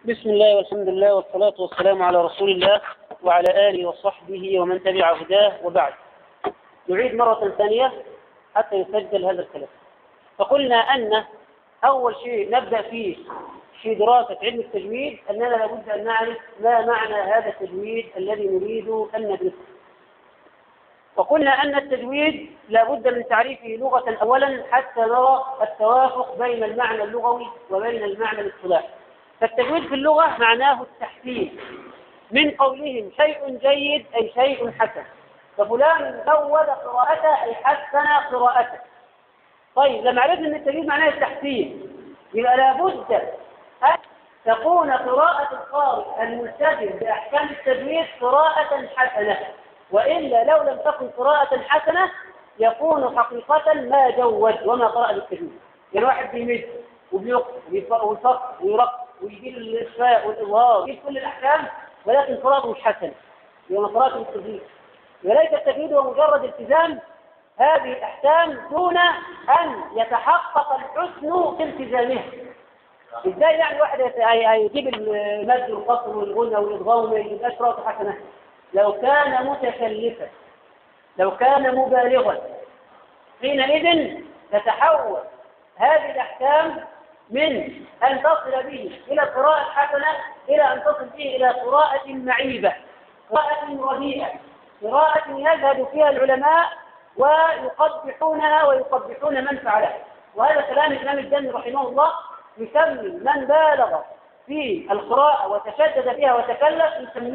بسم الله والحمد لله والصلاة والسلام على رسول الله وعلى آله وصحبه ومن تبع هداه، وبعد. نعيد مرة ثانية حتى يسجل هذا الكلام. فقلنا أن أول شيء نبدأ فيه في دراسة علم التجويد أننا لابد أن نعرف ما معنى هذا التجويد الذي نريد أن ندرسه. وقلنا أن التجويد لابد من تعريفه لغة أولا حتى نرى التوافق بين المعنى اللغوي وبين المعنى الاصطلاحي. فالتجويد في اللغة معناه التحسين، من قولهم شيء جيد أي شيء حسن، ففلان زود قراءته أي حسن قراءته. طيب لما عرفنا أن التجويد معناه التحسين، يبقى لابد أن تكون قراءة القارئ الملتزم بأحكام التجويد قراءة حسنة، وإلا لو لم تكن قراءة حسنة يكون حقيقة ما جود وما قرأ بالتجويد. يعني واحد بيمد وبيقرأ ويفق ويرق ويجيب الإخفاء والإظهار ويجيب كل الأحكام، ولكن قراءته مش حسنة، يبقى قراءته بالتجويد. وليس التجويد هو مجرد التزام هذه الأحكام دون أن يتحقق الحسن في التزامها. إزاي يعني واحد يجيب المد والقصر والغنى والإضغام وما يجيبهاش قراءته حسنة؟ لو كان متكلفا، لو كان مبالغا، حينئذ تتحول هذه الأحكام من أن تصل به إلى قراءة حسنة إلى أن تصل به إلى قراءة معيبة، قراءة رديئة، قراءة يزهد فيها العلماء ويقبحونها ويقبحون من فعلها. وهذا كلام الإمام الجني رحمه الله، يسمي من بالغ في القراءة وتشدد فيها وتكلف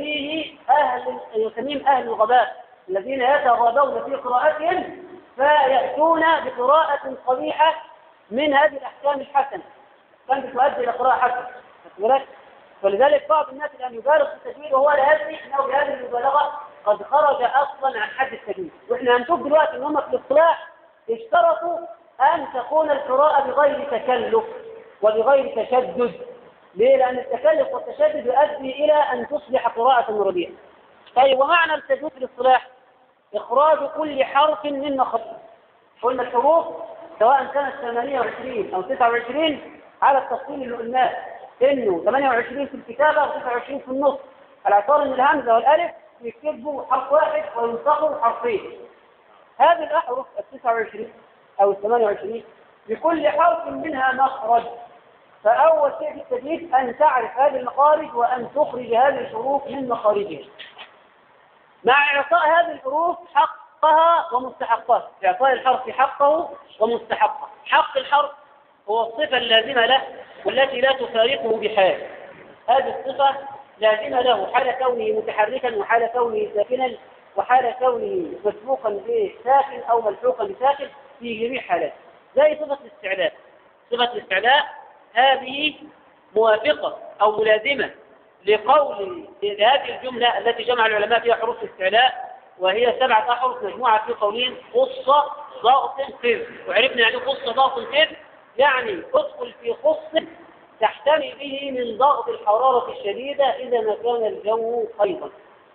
يسميهم أهل الغباء، الذين يتغاضون في قراءتهم فيأتون بقراءة قبيحة من هذه الأحكام الحسنة، كانت تؤدي إلى قراءة حسنة. ولذلك بعض الناس الآن يبالغ في التجويد وهو لا يدري أنه بهذه المبالغة قد خرج أصلا عن حد التجويد. وإحنا هنشوف دلوقتي أن هم في الاصطلاح اشترطوا أن تكون القراءة بغير تكلف وبغير تشدد. ليه؟ لأن التكلف والتشدد يؤدي إلى أن تصبح قراءة رديئة. طيب ومعنى التجويد في الاصطلاح إخراج كل حرف من مخرجه. قلنا الحروف سواء كانت 28 أو 29 على التفصيل اللي قلناه، إنه 28 في الكتابة و29 في النص، على اعتبار إن الهمزة والألف يكتبوا حرف واحد وينطقوا حرفين. هذه الأحرف 29 أو 28 لكل حرف منها مخرج. فأول شيء في التجويد أن تعرف هذه المخارج وأن تخرج هذه الحروف من مخارجها، مع إعطاء هذه الحروف حقها ومستحقها. إعطاء الحرف حقه ومستحقه. حق الحرف هو الصفة اللازمة له والتي لا تفارقه بحال. هذه الصفة لازمة له حال كونه متحركا وحال كونه ساكنا وحال كونه مسبوقا بساكن أو ملحوقا بساكن في جميع حالاته. زي صفة الاستعلاء. صفة الاستعلاء هذه موافقة أو ملازمة لقول هذه الجملة التي جمع العلماء فيها حروف الاستعلاء، وهي 7 أحرف مجموعة في قولين قصة ضغط قر. وعرفنا يعني قصة ضغط قر، يعني ادخل في خص تحتمي به من ضغط الحرارة الشديدة إذا ما كان الجو قيضا.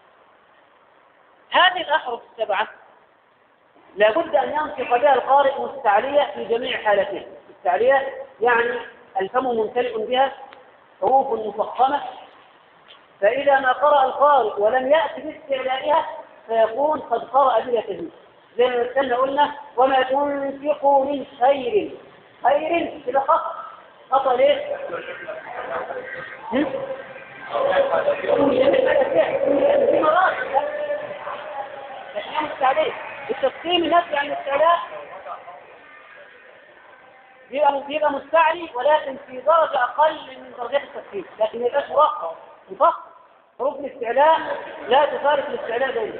هذه الأحرف 7 لابد أن ينطق بها القارئ مستعلية في جميع حالته. مستعلية يعني الفم ممتلئ بها، حروف مفخمة، فإذا ما قرأ القارئ ولم يأتي باستعلائها فيكون قد قرأ بلا تجويد. زي ما كنا قلنا وما تنفقوا من خير، خير إذا خطأ ليه؟ في مرات مستعليه. التقسيم النفسي عن الاستعلاء بيبقى مستعلي ولكن في درجة أقل من درجات التقسيم، لكن ما يبقاش مرقم مفخم. حروف الاستعلاء لا تفارق الاستعلاء دائما.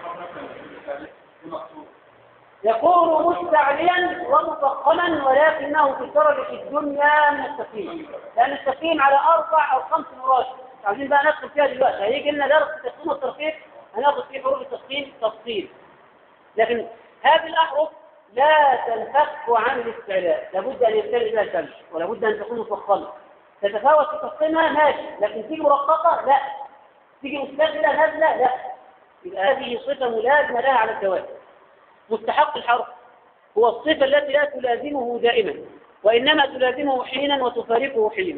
يكون مستعليا ومفخما ولكنه في درجة الدنيا من التقسيم، لأن التقسيم على 4 أو 5 مراتب. عايزين بقى ندخل فيها دلوقتي، هيجي لنا درس التقسيم والترقيق هناخد فيه حروف التقسيم تفصيل. لكن هذه الأحرف لا تنفك عن الاستعلاء، لابد أن يبتلي بها الفم ولابد أن تكون مفخمة. تتفاوت في تقسيمها ماشي، لكن تيجي مرققة لا، تيجي مستقلة نازلة لا. يبقى هذه صفة ملازمة لها على الدوام. مستحق الحرف هو الصفة التي لا تلازمه دائما، وإنما تلازمه حينا وتفارقه حينا.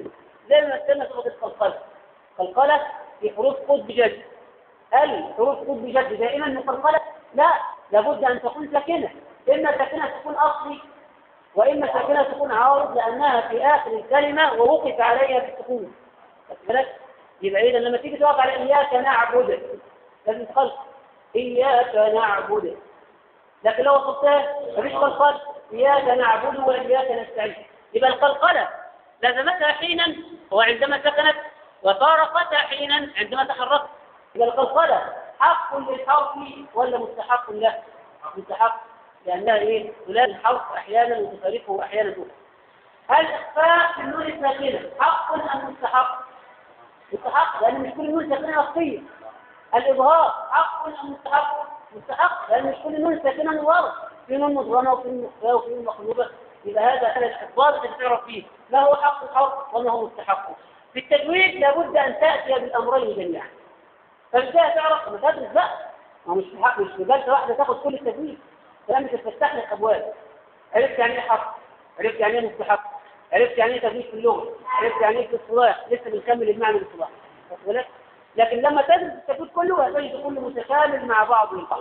زي ما مثلنا صفة القلقلة. قلقلة في حروف قطب جد. هل حروف قطب جد دائما مقلقلة؟ لا، لابد أن تكون ساكنة، إما ساكنة تكون أصلي وإما ساكنة تكون عارض لأنها في آخر الكلمة ووقف عليها بالسكون. بالك؟ يبقى إذا لما تيجي توقف على إياك نعبد لازم تخلق إياك نعبد، لكن لو وصلتها مفيش قلقلة، إياك نعبد وإياك نستعين. يبقى القلقلة لازمتها حينا وعندما سكنت، وفارقتها حينا عندما تحركت. يبقى القلقلة حق للحرف ولا مستحق له؟ مستحق، لأنها إيه؟ تلازم الحرف أحيانا وتفارقه أحيانا أخرى. هل إخفاء في النون الساكنة حق أم مستحق؟ مستحق، لأن مش كل النون ساكنة أصلية. الإظهار حق أم مستحق؟ مستحق، لأن مش كل النون ساكنة من ورا، في نون مضغمة وفي نون مخفاة وفي نون مقلوبة. يبقى هذا الضابط اللي تعرف فيه ما هو حق الحرف وما هو مستحق. في التجويد لابد أن تأتي بالأمرين جميعا. فبالتالي تعرف ما تدرس بقى، ما مش حق، مش بجلسة واحدة تاخد كل التجويد، كلامك تفتح لك أبواب. عرفت يعني إيه حق، عرفت يعني إيه مستحق، عرفت يعني إيه تجويد في اللغة، عرفت يعني إيه في الاصطلاح، لسه بنكمل المعنى الاصطلاحي. واخد بالك؟ لكن لما تدرس التجويد كله هتجد كله متكامل مع بعض البعض.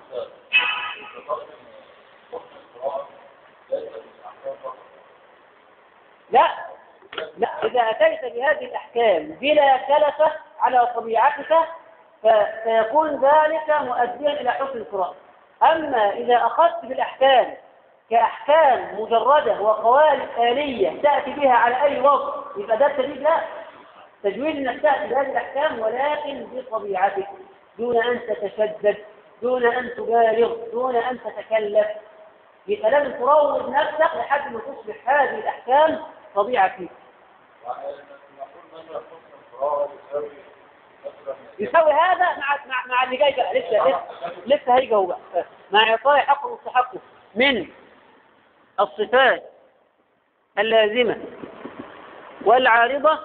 لا لا، إذا أتيت بهذه الأحكام بلا كلفة على طبيعتك فسيكون ذلك مؤديا إلى حسن القراءة. أما إذا أخذت بالأحكام كأحكام مجردة وقوالب آلية تأتي بها على أي وضع، يبقى ده التجويد. لا، تجويد أنك تأتي بهذه الأحكام ولكن بطبيعتك، دون أن تتشدد، دون أن تبالغ، دون أن تتكلف. يبقى لازم تروض نفسك لحد ما تصبح هذه الأحكام طبيعة فيك. يساوي هذا مع اللي جاي بقى، لسه هيجي هو بقى، مع إعطاء حقه ومستحقه من الصفات اللازمة والعارضة،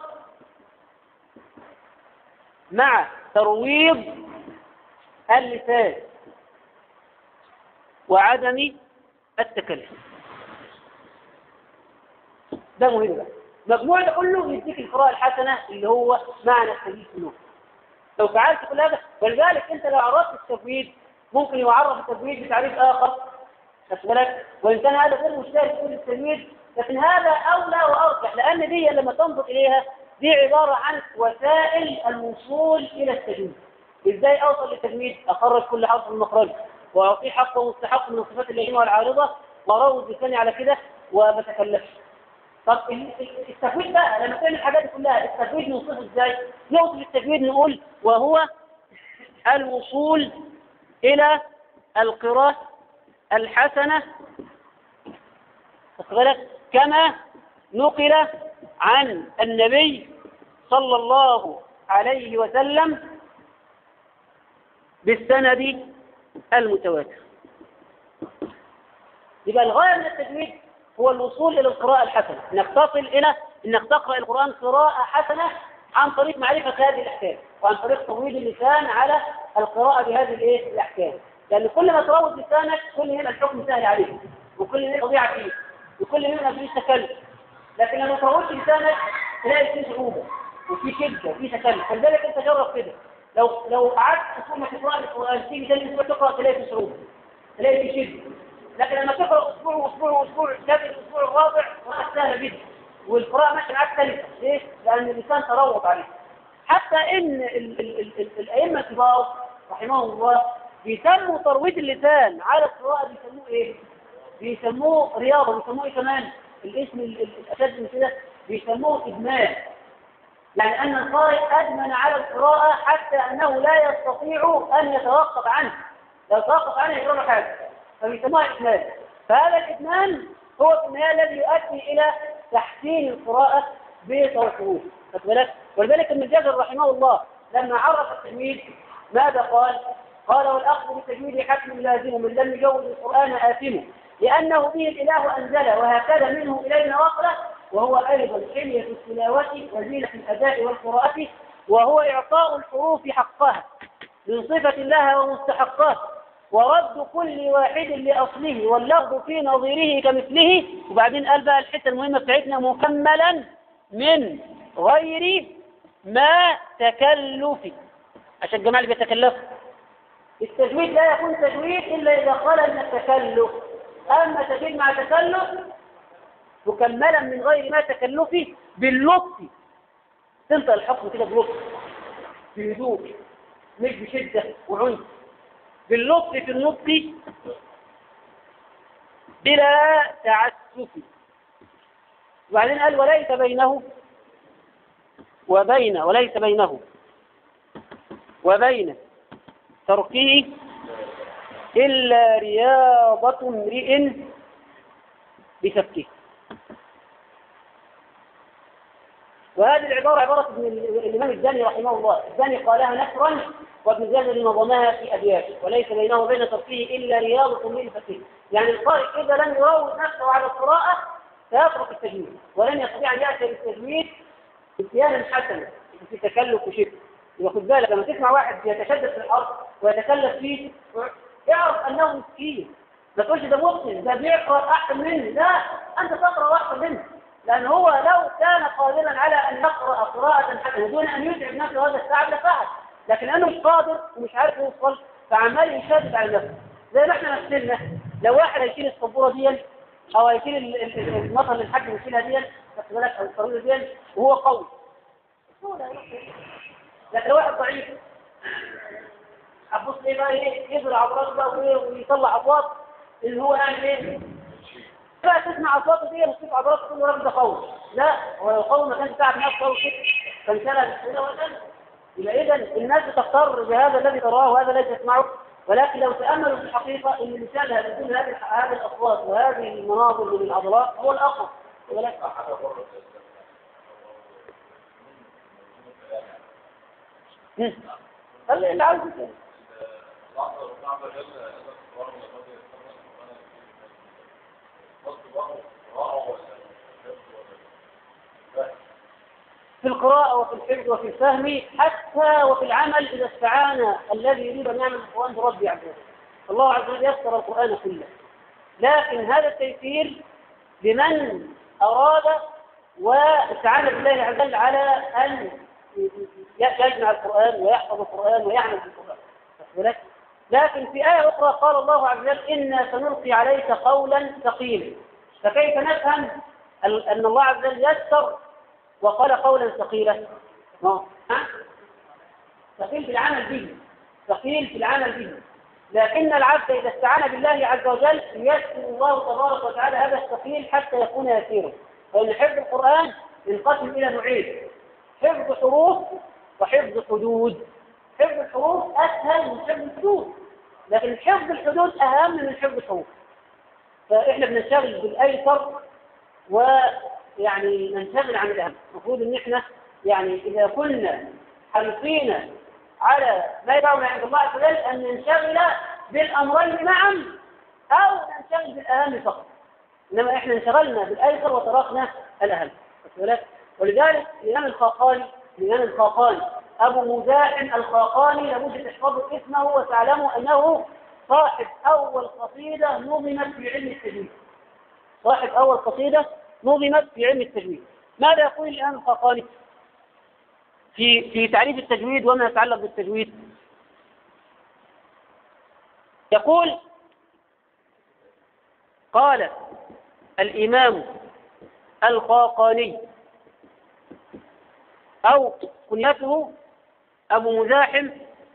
مع ترويض اللسان وعدم التكلف. ده مهم بقى. مجموع ده كله يديك القراءة الحسنة اللي هو معنى التجويد كله. لو فعلت كل هذا، ولذلك انت لو عرفت التجويد ممكن يعرف التجويد بتعريف آخر، خد بالك، وإن كان هذا غير مشترك في كل التجويد، لكن هذا أولى وأرجح، لأن دي لما تنظر إليها دي عبارة عن وسائل الوصول إلى التجويد. إزاي أوصل للتجويد؟ أخرج كل حرف من مخرجه وأعطيه حقه ومستحقه من الصفات اللازمة والعارضة وأروض لساني على كده وما أتكلفش. طب التجويد بقى لما تعمل الحاجات دي كلها، التجويد نوصفه ازاي؟ نوصف التجويد نقول وهو الوصول إلى القراءة الحسنة كما نقل عن النبي صلى الله عليه وسلم بالسند المتواتر. يبقى الغاية من التجويد هو الوصول إلى القراءة الحسنة، إنك تصل إلى إنك تقرأ القرآن قراءة حسنة عن طريق معرفة هذه الأحكام، وعن طريق ترويض اللسان على القراءة بهذه الأحكام. لأن كل ما تروض لسانك كل ما الحكم سهل عليك، وكل ما طبيعة فيه، وكل ما فيه تكلف. لكن لما تروض لسانك تلاقي فيه صعوبة وفي شدة وفي تكلف. فلذلك أنت جرب كده، لو قعدت أسبوع تقرأ القرآن تيجي ثاني أسبوع تقرأ تلاقي فيه صعوبة، تلاقي فيه شدة. لكن لما تقرأ أسبوع وأسبوع وأسبوع تجد الأسبوع الرابع وقت سهل جدا، والقراءة ماشية معاك سلسة. ليه؟ لأن اللسان تروض عليه. حتى إن الأئمة الكبار رحمهم الله بيسموا ترويض اللسان على القراءة بيسموه إيه؟ بيسموه رياضة، بيسموه إيه كمان؟ الاسم الأشد من كده بيسموه إدمان. يعني أن القارئ أدمن على القراءة حتى أنه لا يستطيع أن يتوقف عنه، لو توقف عنه يجرى له حاجة، فبيسموها إدمان. فهذا الإدمان هو في النهاية الذي يؤدي إلى تحسين القراءة بتوقفه. ولذلك ابن الجزر رحمه الله لما عرف التجويد ماذا قال؟ قال والأخذ بالتجويد حتم لازم من لم يجوز القرآن آثمه، لأنه به الإله أنزله وهكذا منه إلينا وصله، وهو أيضا حلية التلاوة وزينة الأداء والقراءة، وهو إعطاء الحروف حقها من صفة لها ومستحقات، ورد كل واحد لأصله واللفظ في نظيره كمثله. وبعدين قال بقى الحتة المهمة بتاعتنا مكملا من غير ما تكلف، عشان الجماعة اللي بيتكلفوا. التجويد لا يكون تجويد إلا إذا خلا من التكلف. أما تجويد مع تكلف مكملا من غير ما تكلف باللطف، تنطق الحكم كده بلطف، بهدوء، مش بشدة وعنف، باللطف في النطق بلا تعسف. وبعدين قال وليس بينه وبين تركه إلا رياضة امرئ بسفكه. وهذه العبارة عبارة ابن الإمام الداني رحمه الله. الداني قالها نثرا، وابن زيد نظمها في أبياته: وليس بينه وبين تركه إلا رياضة امرئ بسفكه. يعني القارئ إذا لم يروض نفسه على القراءة سيترك التجويد، ولن يستطيع أن يأتي بالتجويد اتيانا حسنا في تكلف وشبه. يبقى خد بالك لما تسمع واحد يتشدد في الحرف ويتكلف فيه، اعرف أنه مسكين. ما تقولش ده ممكن، ده بيقرأ أحسن مني. لا، أنت تقرأ أحسن منه، لأن هو لو كان قادرا على أن يقرأ قراءة حسنة دون أن يتعب نفسه هذا التعب لفعل، لكن لأنه مش قادر ومش عارف يوصل فعمال يشدد على نفسه. زي ما احنا نفسنا لو واحد هيشيل السبورة دي أو هيشيل المطر اللي الحاج يشيلها دي، خدت بالك، أو الطريقة دي، وهو قوي، لكن لو واحد ضعيف هتبص ليه بقى ايه؟ يزرع أبراج بقى ويطلع أصوات اللي هو يعني ايه؟ بقى تسمع أصواته دي وتصيب أبراج تقول له راجل ده قوي. لا، هو لو قوي ما كانش تعب نفسه قوي كده كان شلل كده وكده. يبقى إذا الناس تختار بهذا الذي تراه وهذا الذي تسمعه، ولكن لو تأملوا في الحقيقة ان مثالها بدون هذه الأصوات وهذه المناظر من العضلات هو الأقوى. اللي عاوز كده. في القراءة وفي الحفظ وفي الفهم حتى وفي العمل إذا استعان الذي يريد أن يعمل القرآن بربي عز وجل. الله عز وجل يسر القرآن كله، لكن هذا التيسير لمن أراد واستعان بالله عز وجل على أن يجمع القرآن ويحفظ القرآن ويعمل بالقرآن. لكن في آية أخرى قال الله عز وجل: إنا سنلقي عليك قولا ثقيلا. فكيف نفهم أن الله عز وجل يسر وقال قولا ثقيلا؟ ثقيل في العمل به، ثقيل في العمل به. لكن العبد إذا استعان بالله عز وجل ييسر الله تبارك وتعالى هذا الثقيل حتى يكون يسيرا. فإن حفظ القرآن ينقسم إلى نوعين: حفظ حروف وحفظ حدود. حفظ الحروف أسهل من حفظ الحدود، لكن حفظ الحدود أهم من حفظ الحروف. فإحنا بنشتغل بالأيسر ويعني ننشغل عن الأهم. المفروض إن إحنا يعني إذا كنا حريصين على ما يدعونا عند الله عز وجل أن ننشغل بالأمرين معا أو ننشغل بالأهم فقط، إنما إحنا انشغلنا بالأيسر وتركنا الأهم. ولذلك الإمام الخاقاني أبو مزاحم الخاقاني لابد تحفظوا اسمه وتعلموا أنه صاحب أول قصيدة نظمت في علم التجويد. صاحب أول قصيدة نظمت في علم التجويد. ماذا يقول الإمام الخاقاني في تعريف التجويد وما يتعلق بالتجويد؟ يقول: قال الإمام الخاقاني أو كنيته أبو مزاحم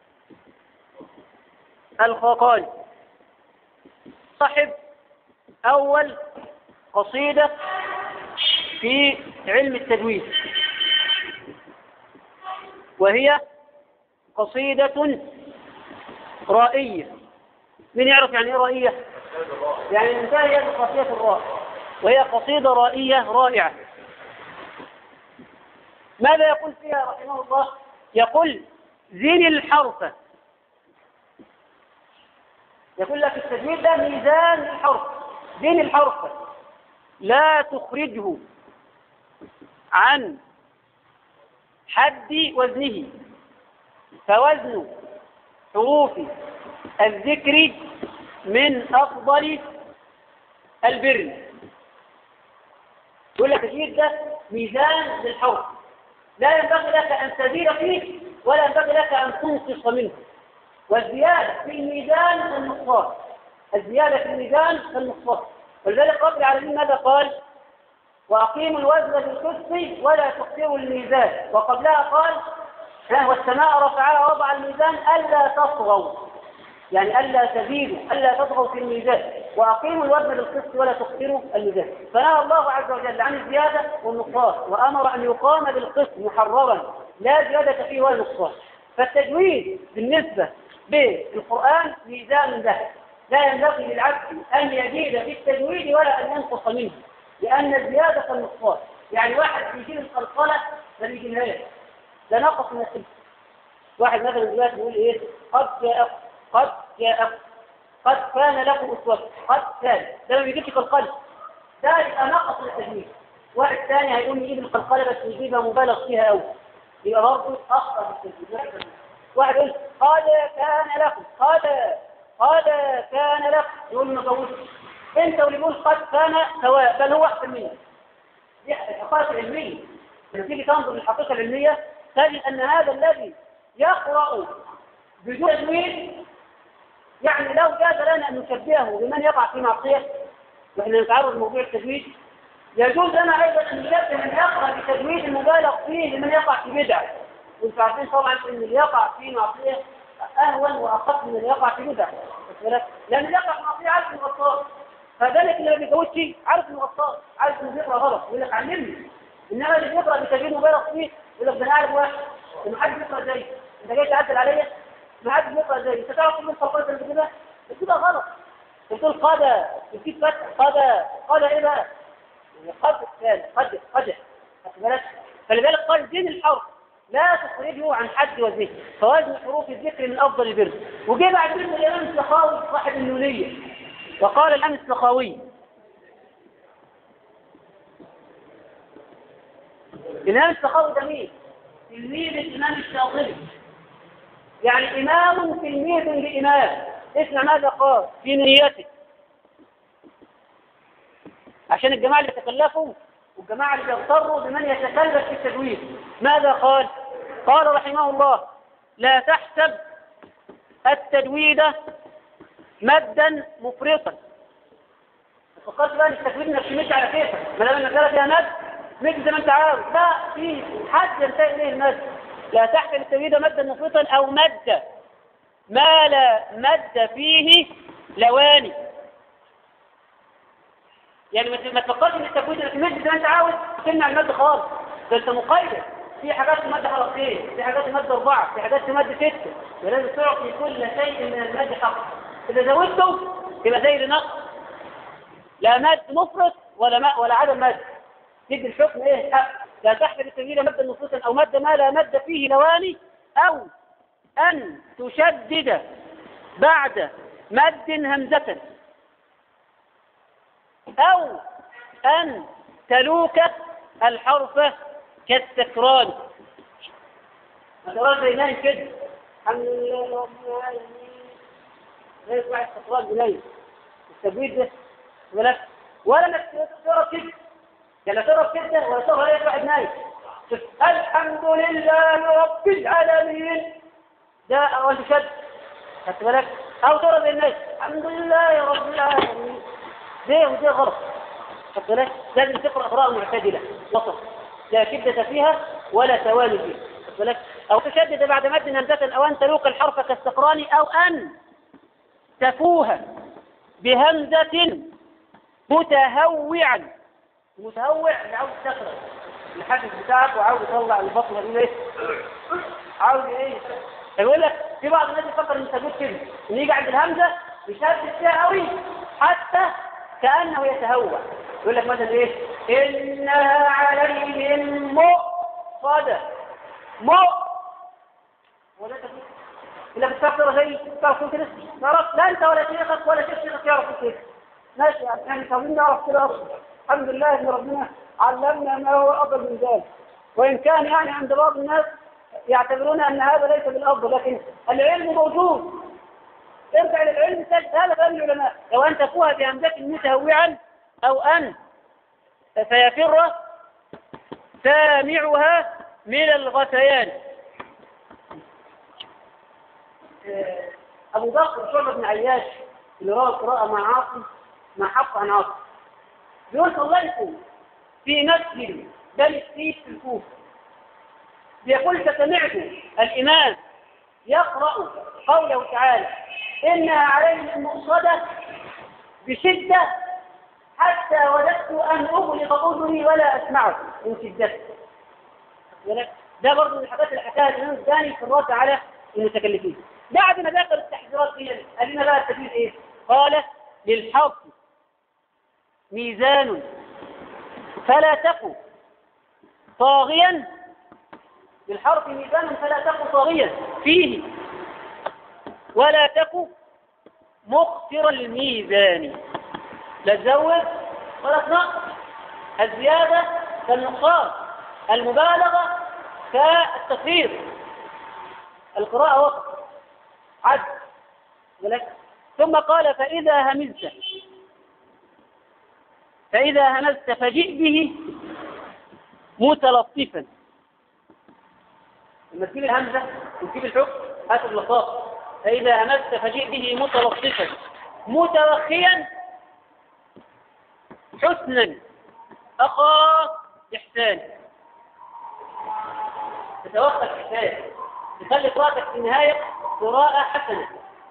الخاقاني صاحب أول قصيدة في علم التجويد، وهي قصيدة رائية. من يعرف يعني ايه رائية؟ يعني انتهيت بقافية الراء، وهي قصيدة رائية رائعة. ماذا يقول فيها رحمه الله؟ يقول: زن الحرف. يقول لك التجويد ده ميزان الحرف. زن الحرف لا تخرجه عن حد وزنه، فوزن حروف الذكر من أفضل البر. يقول لك التجويد ده ميزان للحرف، لا ينبغي لك أن تزيد فيه ولا ينبغي لك أن تنقص منه. والزيادة في الميزان كالنقصان، الزيادة في الميزان كالنقصان. ولذلك رب العالمين ماذا قال؟ وأقيموا الوزن بالقسط ولا تخسروا الميزان. وقبلها قال والسماء رفعها ووضع الميزان ألا تطغوا، يعني ألا تزيدوا، ألا تطغوا في الميزان، وأقيموا الوزن بالقسط ولا تخسروا الميزان. فنهى الله عز وجل عن الزيادة والنقصان، وأمر أن يقام بالقسط محررا لا زيادة فيه ولا نقصان. فالتجويد بالنسبة للقرآن ميزان ذهب، لا ينبغي للعبد أن يزيد في التجويد ولا أن ينقص منه، لأن الزيادة كالنقصان. يعني واحد يجيب القلقلة ما بيجيبهاش، ده نقص من السلسلة. واحد مثلا دلوقتي يقول ايه؟ قد جاءكم، قد جاءكم، قد كان لكم أسوة، قد كان، ده ما بيجيبش قلقلة، ده يبقى نقص من التجويد. واحد ثاني هيقول يجيب القلقلة بس يجيبها مبالغ فيها قوي، يبقى برضه أخطأ في التجويد. واحد يقول قد كان لكم، قد كان لكم، يقول ما جوزش. انت واللي يقول قد كان سواء، بل هو أحسن منه. دي الحقائق العلمية. لما تيجي تنظر للحقيقة العلمية تجد أن هذا الذي يقرأ بدون تجويد، يعني لو جاز لنا أن نشبهه بمن يقع في معصية، وإحنا نتعرض لموضوع التجويد، يجوز لنا أيضا أن نشبه من يقرأ بتجويد المبالغ فيه لمن يقع في بدعة. وانتم عارفين طبعا أن اللي يقع في معصية أهون وأخف من اللي يقع في بدعة، لأن اللي يقع في معصية عارف إنه غلطان، فذلك اللي ما بيجوزش عارف إنه غلطان، عارف إنه بيقرأ غلط، يقول لك علمني. إنما اللي بيقرأ بتجويد مبالغ فيه يقول لك ده أنا عارف واحد إنه حد بيقرأ زيي، أنت جاي تعدل عليا؟ ما حد بيقرأ زيي، أنت تعرف كل الخلقات اللي كده؟ كده غلط. تقول قد تجيب فتح قد إيه بقى؟ قد كان قد فلذلك قال دين الحرف لا تخرجه عن حد وزنه، فوزن حروف الذكر من أفضل البر. وجاء بعد كده الإمام السخاوي صاحب النونية وقال الإمام السخاوي، الإمام السخاوي ده مين؟ تلميذ الإمام الشاطبي، يعني إمام تلميذ لإمام. اسمع ماذا قال في نيته، عشان الجماعة اللي تكلفوا والجماعة اللي يغتروا بمن يتكلف في التجويد. ماذا قال؟ قال رحمه الله: لا تحسب التجويد مدا مفرطا. فكرت بقى التجويد انك تمد على كيفك، ما دام المسألة فيها مد زي ما انت عاوز، لا، في حد ينتهي اليه المد. لا تحسب التجويد مدا مفرطا او مد ما لا مد فيه لواني. يعني ما تفكرش ان التجويد انك تمد زي ما انت عاوز تمنع المد خالص، ده انت مقيد. في حاجات تمد حركتين، في حاجات تمد 4، في حاجات تمد 6، ولازم تعطي كل شيء من المد حقه. اذا زودته يبقى زي النقص، لا مد مفرط ولا عدم مد، تدي الحكم ايه حق. لا تحمل التجويد مدا مفرطا او مد ما لا مد فيه لواني، او ان تشدد بعد مد همزة، أو أن تلوك الحرف كالسكران. السكران زي نايم كده، الحمد لله رب العالمين، لا يسمع السكران بنايم. التجويد ده ولا انك تقرا كده، يعني تقرا كده ولا تقرا ايه واحد نايم. الحمد لله رب العالمين، ده أول شد، خدت بالك؟ أو تقرا زي الناس الحمد لله رب العالمين، ليه ودي غلط، خدت بالك؟ لازم تقرأ قراءة معتدلة وسط، لا شدة فيها ولا توالي فيها، خدت بالك؟ أو تشدد بعد مد همزة، أو أن تلوك الحرف كالسقران، أو أن تفوه بهمزة متهوعا. متهوع اللي عاوز تقرأ الحدث بتاعك وعاوز يطلع البطن من ايه؟ عاوز ايه؟ يقول لك في بعض الناس يفكر ان تجوز كده، ان يجي عند الهمزه يشدد فيها قوي حتى كانه يتهوع. يقول لك مثلا ايه؟ انها عليهم مؤصده ولا تقول الا بتفكر زي تعرف كده؟ تعرف لا انت ولا شيخك ولا شيخك يعرف كده. ماشي يعني طالبين نعرف كده اصلا. الحمد لله ان ربنا علمنا ما هو افضل من ذلك، وان كان يعني عند بعض الناس يعتبرون ان هذا ليس بالافضل، لكن العلم موجود. ارجع للعلم تجد هذا فهم العلماء. لو ان تفوها بهمزه متهوعا او ان فيفر سامعها من الغثيان. أبو بكر شعبة بن عياش اللي روى القراءة مع عاصم مع حفص عن عاصم بيقول صليت في مسجد بني السيف في الكوفة، بيقول فسمعت الإمام يقرأ قوله تعالى إنها عليهم مؤصدة بشدة حتى وددت أن أغلق أذني ولا أسمعه من شدته. ده برضه من الحاجات اللي حكاها الإمام الثاني في الرد على المتكلفين. بعد ما ذكر التحذيرات دي قال لنا بقى التدليل إيه؟ قال للحق ميزان فلا تكن طاغيا، للحرف ميزان فلا تكن طاغيا فيه ولا تكن مخسر الميزان، لا تزود ولا تنقص، الزيادة كالنقصان، المبالغة كالتكثير. القراءة وقت عدل. ثم قال فإذا همزت فجئ به متلطفا. لما تجيب الهمزة وتجيب الحكم هات اللطافة. فإذا همزت فجئ به متلطفا متوخيا حسنا أخا إحسان. تتوخى الإحسان، تخلي قراءتك في النهاية قراءة حسنة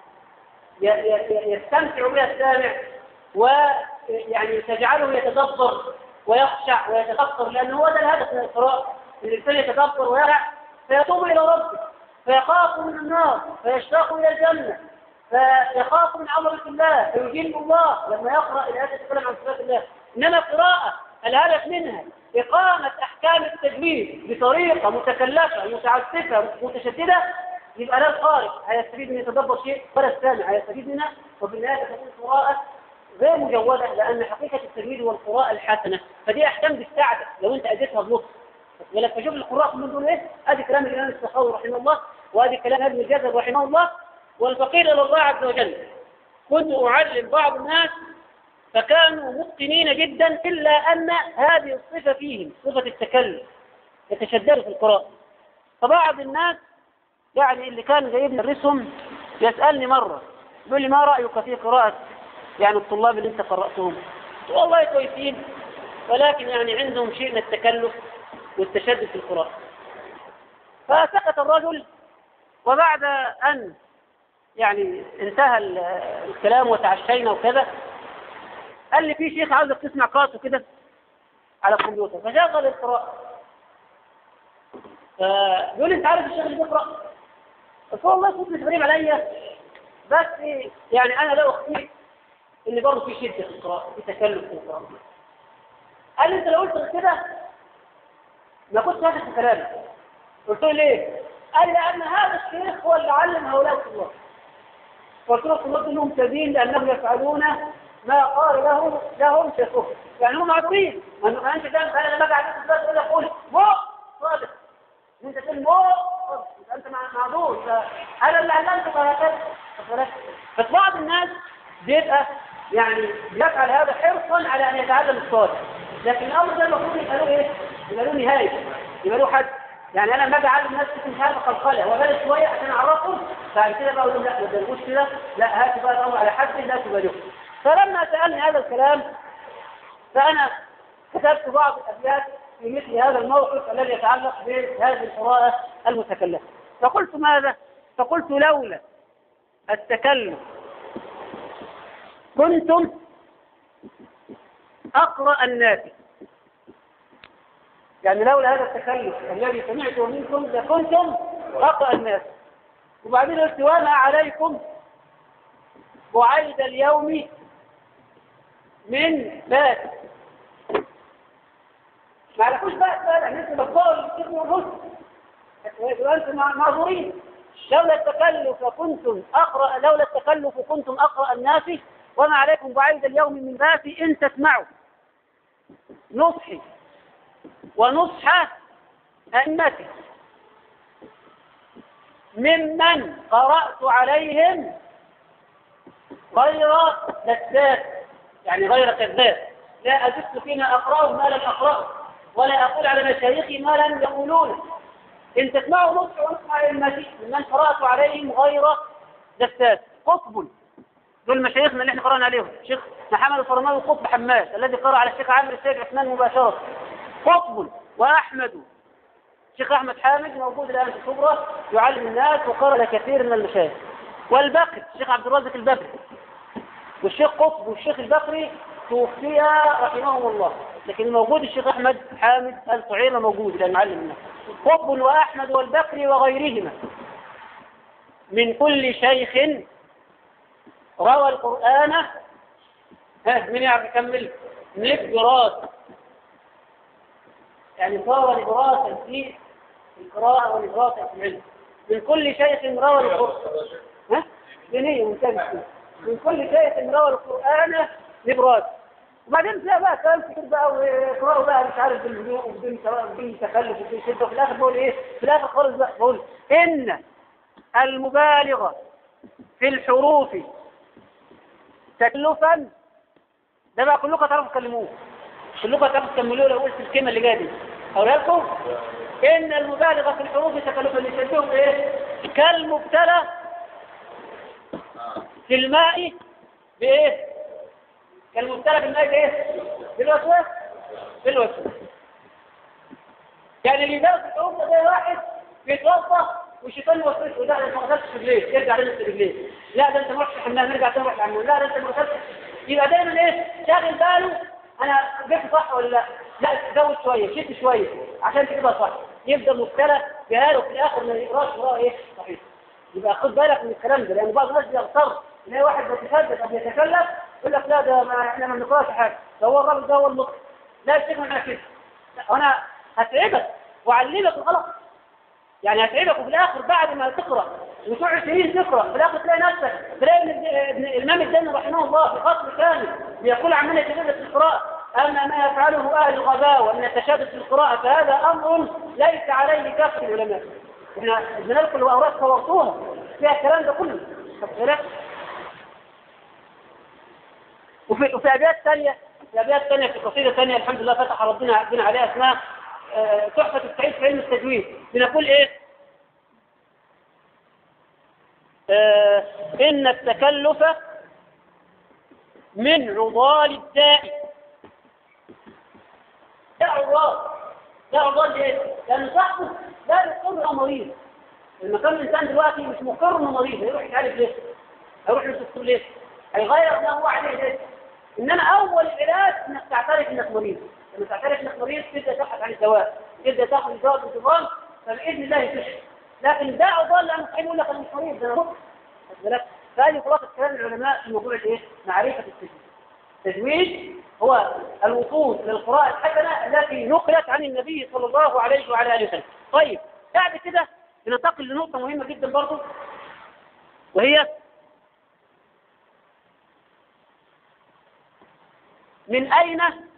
يستمتع بها السامع، ويعني تجعله يتدبر ويخشع ويتفكر، لأنه هو ده الهدف من القراءة، ان الإنسان يتدبر ويخشع فيتوب إلى ربه، فيخاف من النار، فيشتاق إلى الجنة، فيخاف من عظمة الله، فيجيب الله لما يقرأ الآيات تتكلم عن صفات الله. إنما القراءة الهدف منها إقامة أحكام التجويد بطريقة متكلفة متعسفة متشددة، يبقى لا القارئ هيستفيد من يتدبر شيء ولا السامع هيستفيد منها، وفي النهاية تكون قراءة غير مجودة، لأن حقيقة التجويد هو القراءة الحسنة. فدي أحكام بتساعدك لو أنت أديتها بلطف. ولك فشوف القراء من دول إيه؟ أدي كلام الإمام السخاوي رحمه الله، وأدي كلام ابن الجزر رحمه الله. والفقير إلى الله عز وجل كنت أعلم بعض الناس فكانوا متقنين جدا، إلا أن هذه الصفة فيهم، صفة التكلم، يتشددوا في القراءة. فبعض الناس يعني اللي كان جايبني الرسم يسألني مرة يقول لي ما رأيك في قراءة يعني الطلاب اللي انت قرأتهم؟ والله كويسين، ولكن يعني عندهم شيء من التكلف والتشدد في القراءة. فسكت الرجل، وبعد أن يعني انتهى الكلام وتعشينا وكذا قال لي في شيخ عاوزك تسمع قراءته كده على الكمبيوتر، فشغل القراءة. فيقول لي انت عارف الشيخ اللي بيقرأ؟ قلت له والله صوت مش غريب عليا، بس يعني انا لا اخفيك ان برضه في شده في القراءه، في تكلف في القراءه. قال لي انت لو قلت كده ما كنتش هاخد في كلامك. قلت له ليه؟ قال لي لان هذا الشيخ هو اللي علم هؤلاء الطلاب. قلت له الطلاب دول ممتازين لانهم يفعلون ما قال لهم شيخهم، يعني هم معذورين. ما انت فاهم، انا لما قاعد اقول اقول مو صادق، انت تقول مو انت معذور، انا اللي علمتك هكذا. بس بعض الناس بيبقى يعني يفعل هذا حرصا على ان يتعلم الصادق، لكن الامر ده المفروض يبقى له ايه؟ يبقى له نهايه، يبقى له حد. يعني انا لما اجي اعلم الناس مش عارف قلقله وبالغ شويه عشان اعرفهم، بعد كده بقى اقول لهم لا ما تبالغوش كده، لا هاتوا بقى الامر على حد لا تبالغوا. فلما سالني هذا الكلام فانا كتبت بعض الابيات في مثل هذا الموقف الذي يتعلق بهذه القراءه المتكلفه. فقلت ماذا؟ فقلت لولا التكلف كنتم أقرأ الناس، يعني لولا هذا التكلف الذي سمعته منكم لكنتم أقرأ الناس. وبعدين قلت وما عليكم وعيد اليوم من بات، ما عليكوش بقى يعني انتم بطلوا الكتب والرسل وانتم معذورين. لولا التكلف كنتم أقرأ الناس، وما عليكم بعيد اليوم من بات إن تسمعوا نصحي ونصح أئمتي ممن قرأت عليهم غير لذات، يعني غير كذاب، لا أجد فيما أقرأه ما لم أقرأه، ولا أقول على مشايخي ما لم يقولون، إن تسمعوا نصح ونصح أئمتي ممن قرأت عليهم غير دساس قطب. دول مشايخنا اللي احنا قرأنا عليهم، الشيخ محمد الفرماوي قطب حماد الذي قرأ على الشيخ عامر السيد عثمان مباشرة قطب، وأحمد الشيخ أحمد حامد موجود الآن في الكبرى يعلم الناس وقرأ لكثير من المشايخ، والبكر الشيخ عبد الرازق البكري، والشيخ قطب والشيخ البكري توفي رحمهم الله، لكن موجود الشيخ أحمد حامد الطعيمة موجود الآن يعلم الناس. قطب وأحمد والبكري وغيرهما من كل شيخ روى القرآن. من يعرف يكمل؟ للدراس، يعني صار لدراسة في القراءة ولدراسة في العلم. من كل شيخ روى القرآن دينية ممتازة. من كل شيخ روى القرآن لدراسة. وبعدين تلاقي بقى كلام كتير بقى ويقرأوا بقى مش عارف بالهدوء وبدون تكلف وبدون شدة، وفي الآخر بقول إيه؟ في الآخر خالص بقى بقول إن المبالغ في الحروف تكلفا. ده بقى كلكم تعرفوا تكلموه، كلكم تعرفوا تكملوه. لو قلت الكلمة اللي جايه دي أقولها لكم: إن المبالغ في الحروف تكلفا يشبههم إيه؟ كالمبتلى في الماء بإيه؟ كالمبتلى في الماء بإيه؟ بالوسواس. بالوسواس. يعني اللي يبالغ في الحروف ده زي واحد بيتوضا والشيطان يوسوسه: وده انت ما غسلتش رجليك، يرجع لنفس رجليك. لا ده انت ما رحتش الحمام، نرجع تاني نروح الحمام. لا ده انت ما غسلتش. يبقى دايما ايه؟ شاغل باله انا جبت صح ولا لا؟ لا زود شويه، شد شويه عشان تجيبها صح. يفضل مبتلى بهذا وفي الاخر ما يقراش وراه ايه؟ صحيح. يبقى خد بالك من الكلام ده، لان بعض الناس بيغتر ان واحد بيتشدد او بيتكلف يقول لك لا ده ما احنا ما بنقراش حاجه، ده هو الراجل ده هو المخ. لا الشيخ معنا كده، انا هتعبك واعلمك الغلط. يعني هتعبك، وفي الاخر بعد ما تقرا وتقعد سنين تقرا في الاخر تلاقي نفسك تلاقي ابن الامام الداني رحمه الله في فصل كامل بيقول عمنا يتشدد في القراءه: اما ما يفعله اهل الغباوه من التشدد في القراءه فهذا امر ليس عليه كف العلماء. احنا بدنا لكم الاوراق صورتوها فيها الكلام ده كله. وفي ابيات ثانيه، في قصيده ثانيه الحمد لله فتح ربنا عليها اسمها تحفة السعيد في علم التجويد. بنقول ايه؟ إن التكلف من عضال الداء. ده عضال ليه؟ لأن صاحبه لا يقر مريض. المكان الإنسان دلوقتي مش مقر إنه مريض، هيروح يتعالج ليه؟ هيروح للدكتور ليه؟ هيغير ما هو عليه ليه؟ إنما أول العلاج إنك تعترف إنك مريض. لما تعترف إنك مريض تبدأ تبحث عن الدواء، تبدأ تاخذ الدواء بانتظام، فبإذن الله تشفى. لكن ده عضال لأنه صحيح يقول لك أنا مش مريض، ده أنا مخ. فهذه خلاصة كلام العلماء في موضوع إيه؟ معرفة التجويد. التجويد هو الوصول للقراءة الحسنة التي نقلت عن النبي صلى الله عليه وعلى آله وسلم. طيب بعد كده بننتقل لنقطة مهمة جدا برضه، وهي من أين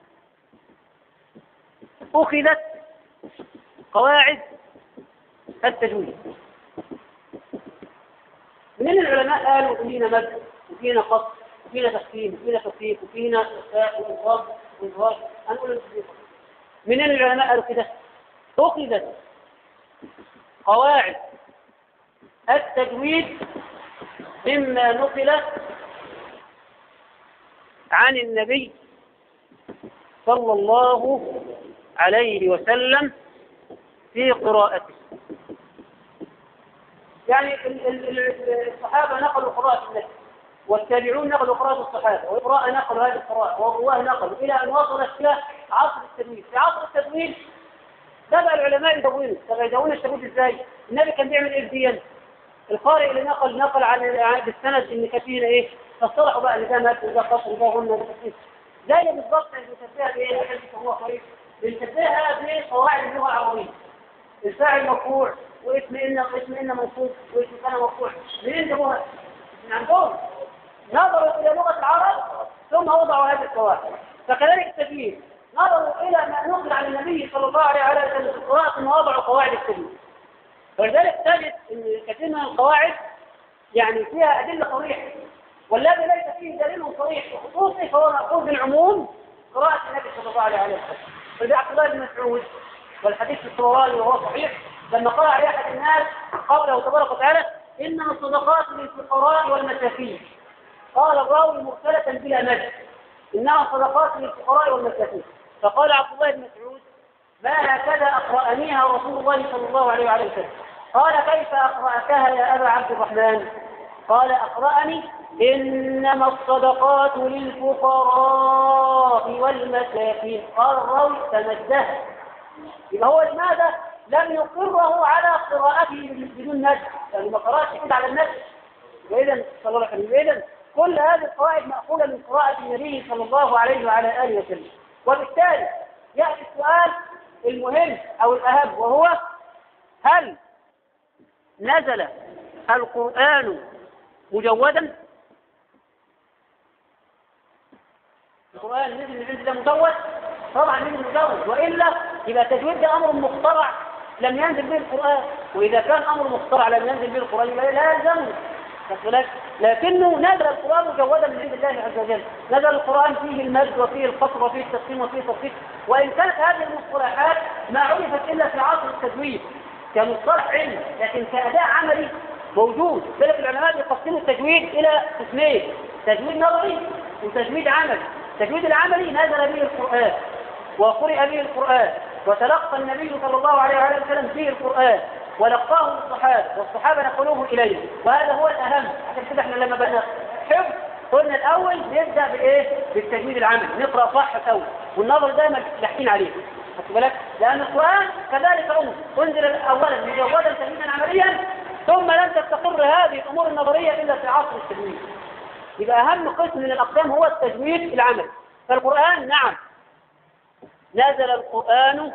أخذت قواعد التجويد؟ من العلماء قالوا فينا مد وفينا قصر وفينا تقسيم وفينا تفكيك وفينا إخفاء وإنصاف وإنصاف. هنقول التفكيك. من العلماء قالوا كده أخذت قواعد التجويد مما نقل عن النبي صلى الله عليه وسلم في قراءته. يعني الصحابة نقلوا قراءة النبي، والتابعون نقلوا قراءة الصحابة، والقراء نقلوا هذه القراءة، والرواه نقلوا إلى أن وصلت إلى عصر التدوين. في عصر التدوين بدأ العلماء يدونوا. طب يدونوا التدوين إزاي؟ النبي كان بيعمل إيه بديا؟ القارئ اللي نقل عن بالسند إن كثير إيه؟ فاصطلحوا بقى إذا مات وإذا قصر وإذا غنى وإذا تفسير. زي بالضبط اللي بنسميها بإيه؟ عشان هو قريب بنسميها بقواعد اللغة العربية. الفاعل مرفوع واسم إن منصوب واسم كان مرفوع. منين جابوها؟ من عندهم. نظروا إلى لغة العرب ثم وضعوا هذه القواعد. فكذلك التدوين نظروا إلى ما نقل عن النبي صلى الله عليه وسلم في القراءة ثم وضعوا قواعد التدوين. ولذلك تجد أن كثير من القواعد يعني فيها أدلة صريحة، والذي ليس فيه دليل صريح وخصوصي فهو مأخوذ بالعموم قراءة النبي صلى الله عليه وسلم. فإذا عبد الله بن مسعود والحديث الصوالي وهو صحيح لما قال عليه أحد الناس قوله تبارك وتعالى إنما الصدقات للفقراء والمساكين، قال الراوي مرسلة بلا مجد إنما الصدقات للفقراء والمساكين، فقال عبد الله بن مسعود ما هكذا أقرأنيها رسول الله صلى الله عليه وعلى وسلم. قال كيف أقرأتها يا أبا عبد الرحمن؟ قال أقرأني إنما الصدقات للفقراء والمساكين. قال الراوي تنزه. يبقى هو لماذا لم يقره على قراءته بدون نجد؟ يعني ما قرأش كده على النجد. وإذا صلى الله عليه وسلم إذا كل هذه القواعد مأخوذة من قراءة النبي صلى الله عليه وعلى آله وسلم. وبالتالي يأتي السؤال المهم أو الأهم، وهو هل نزل القرآن مجودا؟ القرآن نزل من عند الله مجود؟ طبعا نزل مجود، وإلا يبقى التجويد ده أمر مخترع لم ينزل به القرآن، وإذا كان أمر مخترع لم ينزل به القرآن يبقى لا يلزمه. لكنه نزل القرآن مجودا من عند الله عز وجل. نزل القرآن فيه المد وفيه القصر وفيه التقسيم وفيه التفصيل، وإن كانت هذه المصطلحات ما عرفت إلا في عصر التجويد كمصطلح علمي، لكن كأداء عملي موجود. ذلك العلماء يقسموا التجويد إلى قسمين: تجويد نظري وتجويد عملي. التجويد العملي نزل به القرآن وقرئ به القرآن وتلقى النبي صلى الله عليه وسلم فيه القرآن ولقاه الصحابة والصحابة نقلوه إليه، وهذا هو الأهم. عشان كده احنا لما بدنا حفظ قلنا الأول نبدأ بإيه؟ بالتجويد العملي، نقرأ صح الأول، والنظر دائما لاحقين عليه. خدت بالك؟ لأن القرآن كذلك أنزل أولا مجودا تجويدا عمليا، ثم لم تستقر هذه الأمور النظرية إلا في عصر التجويد. يبقى أهم قسم من الأقسام هو التجويد العملي. فالقرآن نعم نزل القرآن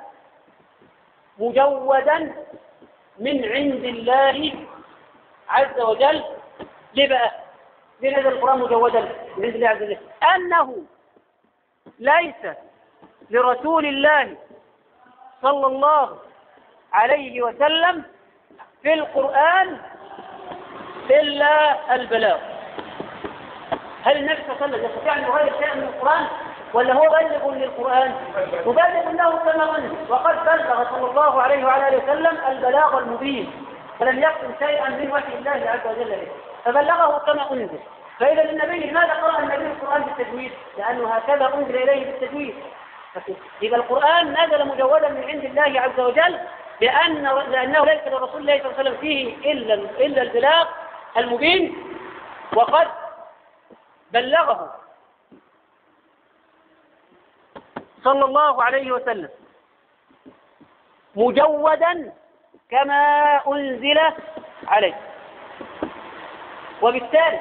مجودا من عند الله عز وجل. ليه بقى؟ ليه نزل القرآن مجودا من عند الله عز وجل؟ أنه ليس لرسول الله صلى الله عليه وسلم في القرآن إلا البلاغ. هل النبي صلى الله عليه وسلم يستطيع أن يغير شيئا من القرآن ولا هو بلغ للقرآن؟ مبلغ له كما أنزل، وقد بلغ صلى الله عليه وعلى آله وسلم البلاغ المبين، فلم يكن شيئا من وحي الله عز وجل له، فبلغه كما أنزل. فإذا النبي لماذا قرأ النبي القرآن بالتجويد؟ لأنه هكذا أنزل إليه بالتجويد. إذا القرآن نزل مجودا من عند الله عز وجل لأنه ليس لرسول الله صلى الله عليه وسلم فيه إلا البلاغ المبين، وقد بلغه صلى الله عليه وسلم مجودا كما أنزل عليه. وبالتالي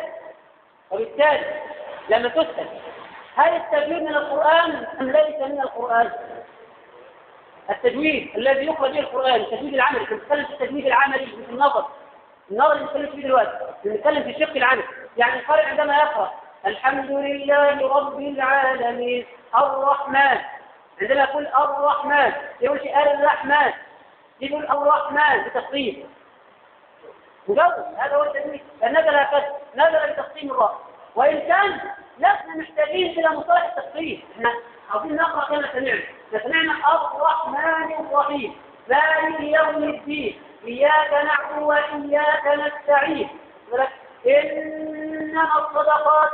لما تسأل هل التجويد من القرآن أم ليس من القرآن؟ التجويد الذي يقرأ به القرآن التجويد العملي، بنتكلم في التجويد العملي في النظر اللي بنتكلم فيه دلوقتي، بنتكلم في الشق العملي. يعني القارئ عندما يقرأ الحمد لله رب العالمين الرحمن، عندما يقول الرحمن يقول شيء الرحمن، يقول الرحمن بتقسيم مجوز. هذا هو التجويد. نزل بتقسيم الراء، وإن كان لسنا محتاجين إلى مصطلح التقسيم، احنا عاوزين نقرأ كما سمعنا الرحمن الرحيم مالك يوم الدين إياك نعبد وإياك نستعين. إنما الصدقات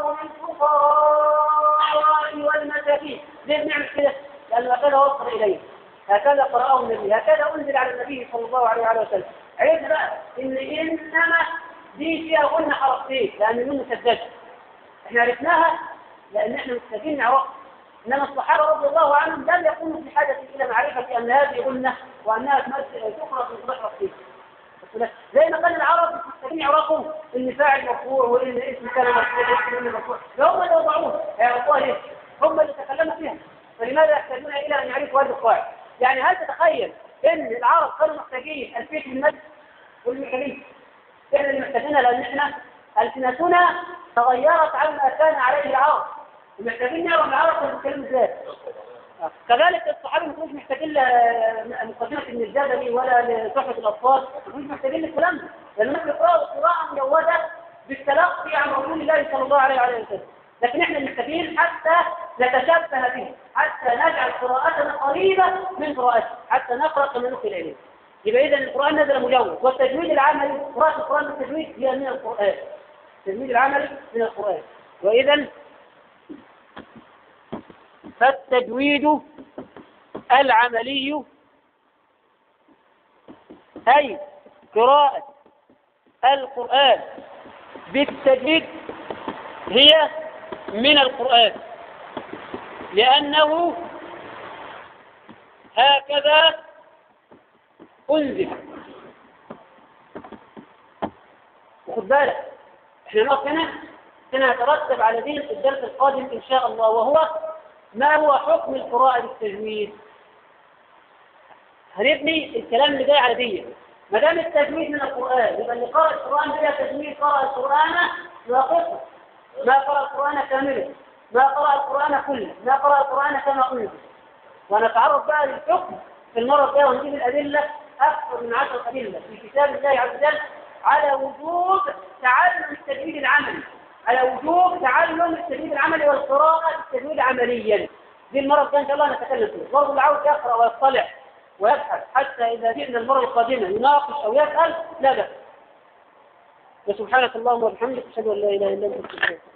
للفقراء والمساكين. ليه بنعمل كده؟ لأنه هكذا وصل إليه، هكذا قرأه النبي، هكذا أنزل على النبي صلى الله عليه وسلم. عرفنا بقى إن إنما دي فيها قلنا حرفتين لأن النون مسددة. إحنا عرفناها لأن إحنا محتاجين نعرفها. إنما الصحابة رضي الله عنهم لم يكونوا في حاجة إلى معرفة أن هذه قلنا وأنها تقرأ في صلاح رفيق. زي ما كان العرب محتاجين يعرفوا إن فاعل مرفوع وإن اسم كان مرفوع هم اللي وضعوه يعرفوها ليه؟ هم اللي تكلموا فيها. فلماذا يحتاجون إلى أن يعرفوا هذه القواعد؟ يعني هل تتخيل إن العرب كانوا محتاجين الفيت المد والميكانيك؟ إحنا اللي محتاجينها لأن إحنا ألسنتنا تغيرت عما كان عليه العرب، ومحتاجين نعرف العرب كانوا بيتكلموا إزاي. كذلك الصحابة ما كانوش محتاجين لمقدمة ابن الجزري ولا لتحفة الأطفال، ما كانوش محتاجين للكلام ده، لأنهم يقرأوا قراءة مجودة بالتلقي عن رسول الله صلى الله عليه وسلم. لكن احنا محتاجين حتى نتشبه به، حتى نجعل قراءتنا قريبة من قراءته، حتى نقرأ كما نقل إليه. يبقى إذا القرآن نزل مجوز، والتجويد العملي قراءة القرآن بالتجويد هي من القرآن. التجويد العملي من القرآن. وإذا فالتجويد العملي أي قراءة القرآن بالتجويد هي من القرآن، لأنه هكذا أنزل. وخد بالك احنا نقف هنا نترتب على دين الدرس القادم إن شاء الله، وهو ما هو حكم القراءة بالتجويد. هنبني الكلام اللي جاي على دين. ما دام التجويد من القرآن يبقى اللي قرأ القرآن بلا تجويد قرأ القرآن ناقصا، ما قرأ القرآن كاملا، ما قرأ القرآن كله، ما قرأ القرآن كما أنزل. ونتعرف بقى للحكم في المرة الجاية ونجيب الأدلة أكثر من 10 أدلة في كتاب الله عز وجل على وجوب تعلم التجويد العملي، على وجوب تعلم التجويد العملي والقراءة بالتجويد عمليا. دي المرة الجاية إن شاء الله نتكلم فيها. برضه اللي عاوز يقرأ ويطلع ويبحث حتى إذا جئنا المرة القادمة يناقش أو يسأل لا بأس. وسبحانك اللهم وبحمدك أشهد أن لا إله إلا أنت.